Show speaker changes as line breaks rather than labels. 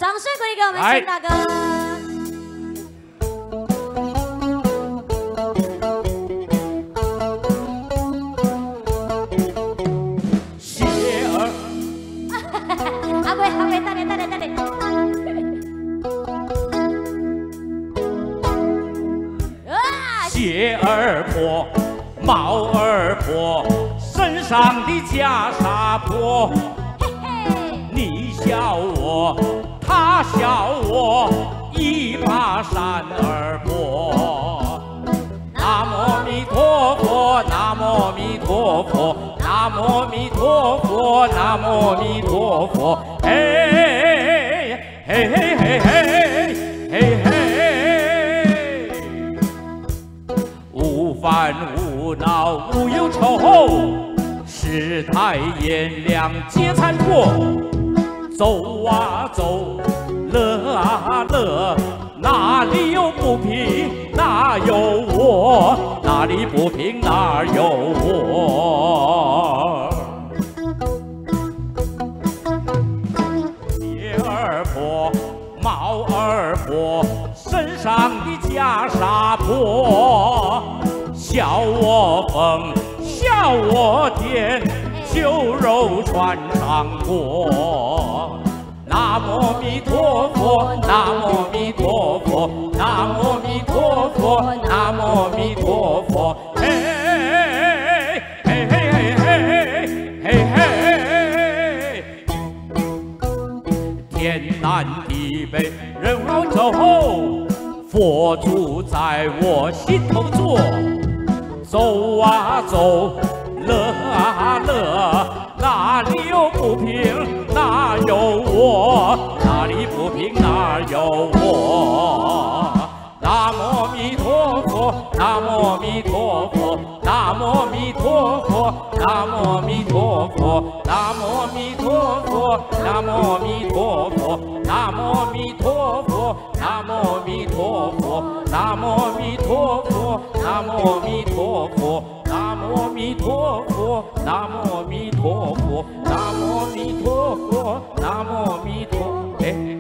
掌声鼓励给我们邢大哥。
谢儿，
阿贵，等你。
谢儿婆，毛儿婆，身上的袈裟婆。 你笑我，他笑我，一把扇儿婆。南无弥陀佛，南无弥陀佛，南无弥陀佛，南无弥陀佛。嘿，嘿嘿嘿嘿嘿嘿，无烦无恼无忧愁，世态炎凉皆残破。 走啊走，乐啊乐，哪里有不平哪有我，哪里不平哪有我。谢儿婆，毛儿婆，身上的袈裟婆，笑我疯，笑我癫。 酒肉穿肠过，南无弥陀佛，南无弥陀佛，南无弥陀佛，南无弥陀佛。嘿，嘿嘿嘿嘿嘿嘿，天南地北人往走，佛祖在我心头坐，走啊走。 乐啊乐，哪里有不平哪有我，哪里不平哪有我。南无弥陀佛，南无弥陀佛，南无弥陀佛，南无弥陀佛，南无弥陀佛，南无弥陀佛，南无弥陀佛，南无弥陀佛，南无弥陀佛，南无弥陀佛。 南无弥陀佛，南无弥陀佛，南无弥陀佛，南无弥陀佛。